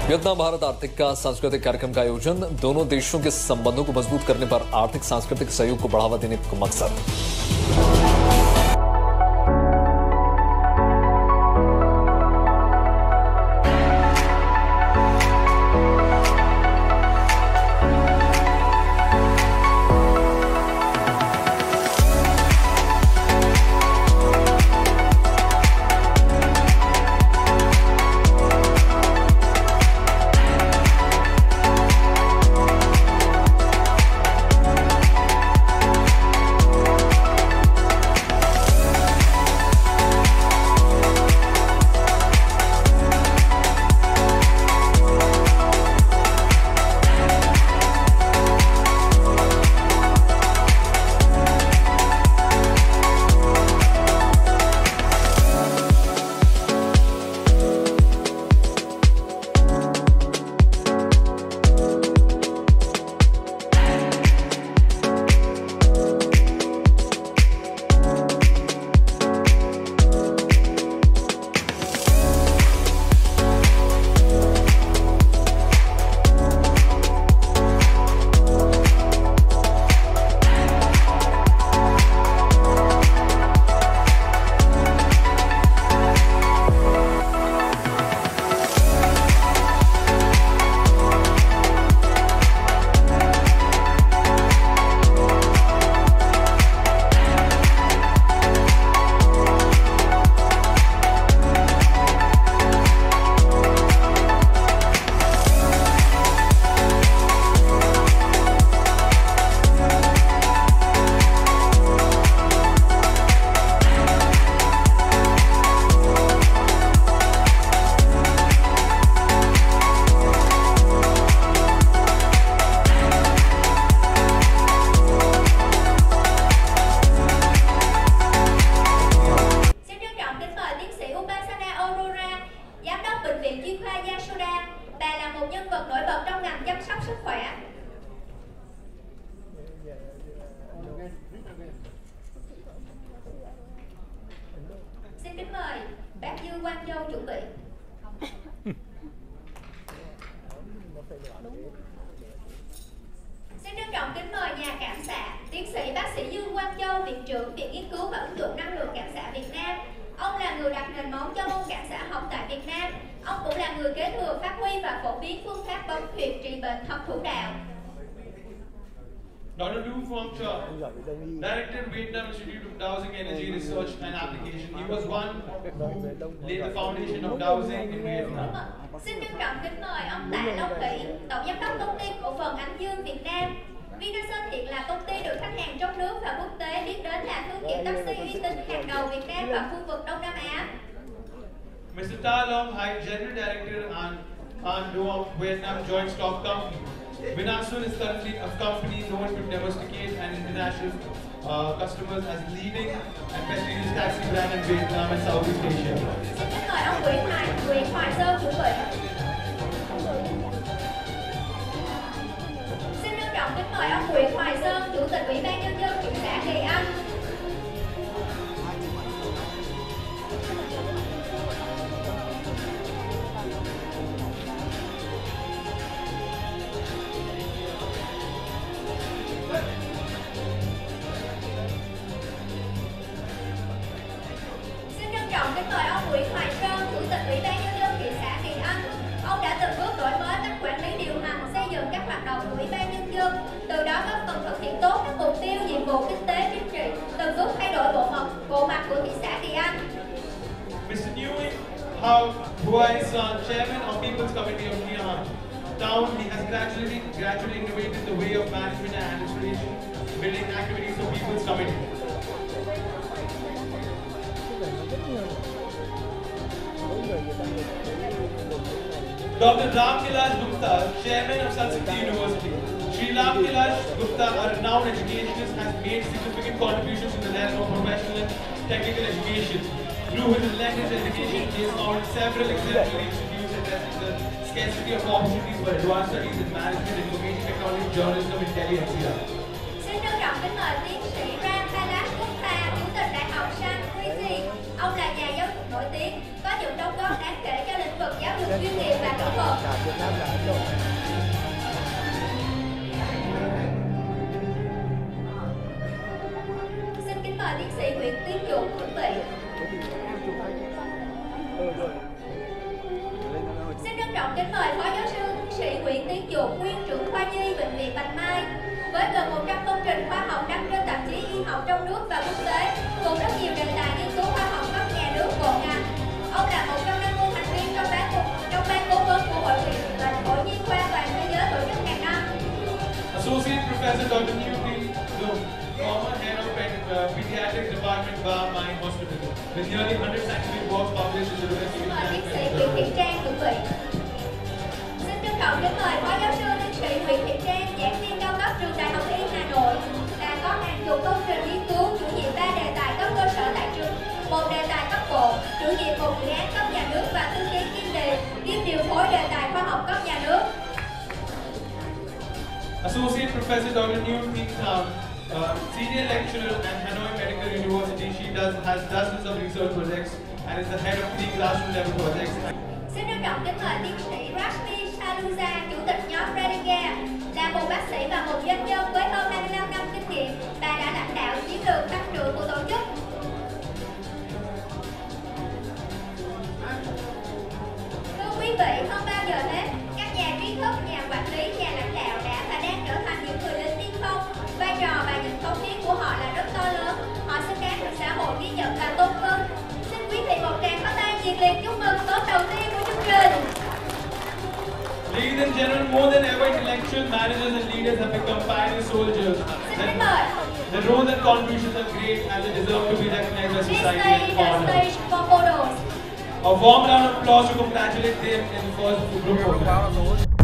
वियतनाम भारत आर्थिक का सांस्कृतिक कार्यक्रम का आयोजन, दोनों देशों के संबंधों को मजबूत करने पर आर्थिक सांस्कृतिक सहयोग को बढ़ावा देने का मकसद। Xin kính mời bác Dư Quang Châu chuẩn bị. Xin trân trọng kính mời nhà cảm xạ, tiến sĩ bác sĩ Dư Quang Châu, Viện trưởng Viện Nghiên cứu và ứng dụng năng lượng cảm xạ Việt Nam. Ông là người đặt nền móng cho môn cảm xạ học tại Việt Nam. Ông cũng là người kế thừa, phát huy và phổ biến phương pháp bấm huyệt trị bệnh thật thủ đạo. Dr. Dư Quang Châu, Director Vietnam Institute of Dowsing Energy Research and Application. He was one laid the foundation of dowsing in Vietnam. Xin trân trọng kính mời ông Tạ Long Vĩ, Tổng Giám đốc Công ty Cổ phần Ánh Dương Việt Nam. Vinasun hiện là công ty được khách hàng trong nước và quốc tế biết đến là thương hiệu taxi uy tín hàng đầu Việt Nam và khu vực Đông Nam Á. Mr. Ta Long Hai, General Director and CEO of Vietnam Joint Stock Company. Vinasun is currently a company known to domesticate and international customers as leading and prestigious taxi brand in Vietnam and Southeast Asia. Xin kính mời ông Nguyễn Hoài Sơn chuẩn bị. Xin trân trọng kính mời ông Nguyễn Hoài Sơn, Chủ tịch Ủy ban Nhân dân thị xã Kỳ Anh. Kính mời ông Nguyễn Hoài Sơn, Chủ tịch Ủy ban Nhân dân thị xã Kỳ Anh. Ông đã từng bước đổi mới cách quản lý điều hành, xây dựng các hoạt động của Ủy ban Nhân dân, từ đó góp phần thực hiện tốt các mục tiêu, nhiệm vụ kinh tế, chính trị, từng bước thay đổi bộ mặt của thị xã Kỳ Anh. Mr. Nguyen Hao Huai San, Chairman of People's Committee of Nian Town, he has gradually innovated the way of management and administration, building activities for People's Committee. Dr. Ramkilash Gupta, Chairman of Sanskrit University. Sri Ramkilash Gupta, a renowned educationist, has made significant contributions in the realm of professional and technical education. Through his relentless dedication, he has founded several exemplary institutes addressing the scarcity of opportunities for advanced studies in management, information technology, journalism, and Delhi NCR. Xin trân trọng kính mời tiến sĩ Ramkilash Gupta, Chủ tịch Đại học Sanskrit. Ông là nhà giáo dục nổi tiếng, có những đóng góp đáng kể cho lĩnh vực giáo dục chuyên nghiệp và kỹ thuật. Xin kính mời tiến sĩ Nguyễn Tiến Dũng chuẩn bị. Xin trân trọng kính mời Phó Giáo sư Tiến sĩ Nguyễn Tiến Dũng, nguyên trưởng khoa nhi Bệnh viện Bạch Mai, với gần 100 công trình khoa học đăng trên tạp chí y học trong nước và quốc tế, cùng rất nhiều đề tài nghiên cứu khoa học cấp nhà nước bộ ngành. Ông là một trong 50 thành viên trong ban cố vấn của Hội Viện và Hội Nhi khoa toàn thế giới tổ chức hàng năm. Associate Professor Dr. Dư Quang Châu, former head of pediatrics department Bar Mine Hospital, with nearly 100 scientific works published in the University Xin of mời tiến sĩ California. Nguyễn Thị Trang chuẩn bị. Xin trân trọng kính mời Phó Giáo sư Tiến sĩ Nguyễn Thị Trang, giảng viên cao cấp trường Đại học Y Hà Nội, là có hàng chục công trình nghiên cứu, chủ nhiệm 3 đề tài cấp cơ sở tại trường, 1 đề tài cấp bộ, chủ nhiệm 1 dự án cấp nhà nước và tư kiến kiêm điều phối đề tài khoa học cấp nhà nước. Associate Professor Dr. Dư Quang Châu, senior lecturer at Hanoi Medical University. She has dozens of research projects and is the head of 3 classroom level projects. Xin trân trọng kính mời tiến sĩ Rashmi Saluja, chủ tịch nhóm Rediga, là một bác sĩ và một doanh nhân với hơn 25 năm kinh nghiệm. Bà đã lãnh đạo chiến lược tăng trưởng của tổ chức. Thưa quý vị, hơn bao giờ hết, các nhà trí thức, nhà quản lý, nhà lãnh đạo đã và đang trở thành những người lính tiên phong. Vai trò và những cống hiến của họ là rất to lớn. Họ xứng đáng được xã hội ghi nhận và tôn vinh. Xin quý vị một tràng pháo tay nhiệt liệt chúc mừng tốt đầu tiên của chương trình. Ladies and gentlemen, more than ever, intellectual managers and leaders have become pioneer soldiers. Xin kính mời. The roles and contributions are great and they deserve to be recognized by Please society stay and in the honored. stage for photos. A warm round of applause to congratulate them in the first group of them.